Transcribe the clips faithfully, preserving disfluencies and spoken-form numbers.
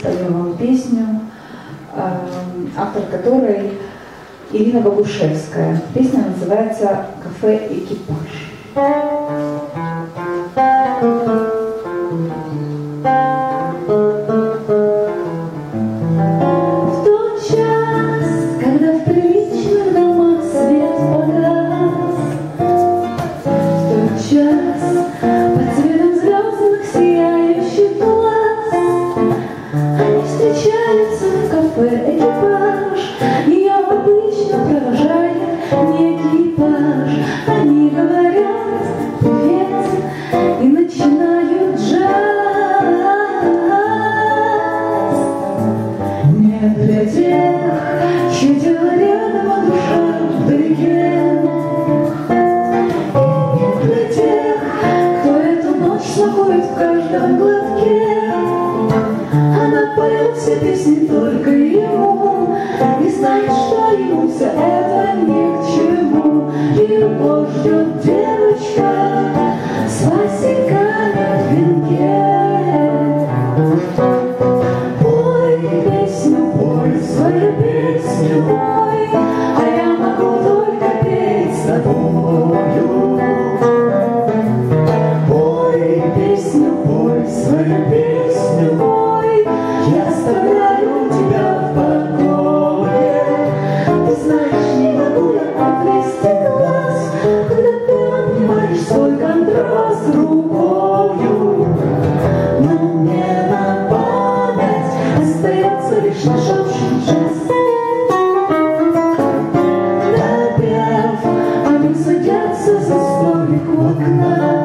спою вам песню, автор которой Ирина Богушевская. Песня называется «Кафе Экипаж». В тот час, когда в приличных домах свет погас, в тот час под цветом звездных сияющих глаз они встречаются в кафе «Экипаж». Ее обычно провожает не экипаж. Они говорят «Привет» и начинают джаз. Не для тех, чье тело рядом, а душа вдалеке. И не для тех, кто эту ночь смакует в каждом глотке. Она поет все песни только ему и знает, что ему все это ни к чему. Его ждет девочка с васильками в венке. Пой песню, пой свою песню, пой, а я могу только петь с тобою. Пой песню, пой свою песню, пой, я оставляю тебя в покое. Ты знаешь, не могу я отвести глаз, когда ты обнимаешь свой контрабас рукою. Но мне на память остается лишь наш общий джаз. Допев, они садятся за столик у окна.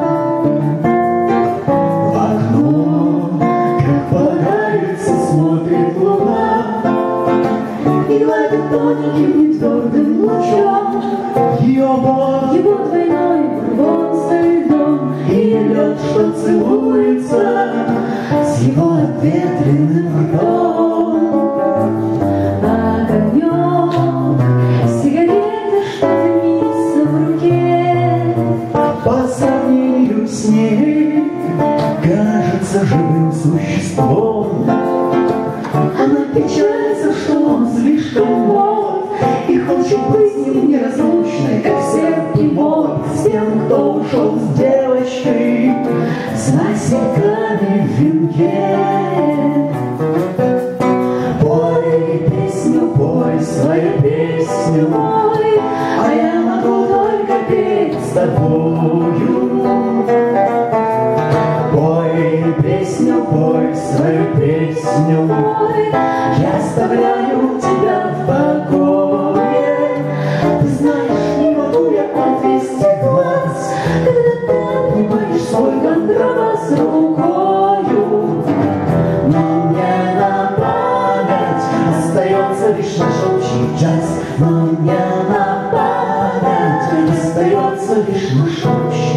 В окно, как полагается, смотрит луна и гладит тоненьким нетвердым лучом его, его двойной бурбон со льдом и лед, что целуется с его обветренным ртом. Огонек сигареты, что дымится в руке, по сравнению с ней кажется живым существом. Она печалится, что он слишком молод и хочет быть с ним неразлучной, как сердце молод с тем, кто ушел с девочкой с васильками в венке. Пой песню, пой свою песню, пой, а я могу только петь с тобою. Пой песню, пой свою песню, пой, я оставляю тебя в покое. Ты знаешь, не могу я отвести глаз, когда ты обнимаешь свой контрабас рукою. Но мне на память остается лишь наш общий джаз. Но мне на память остается лишь наш общий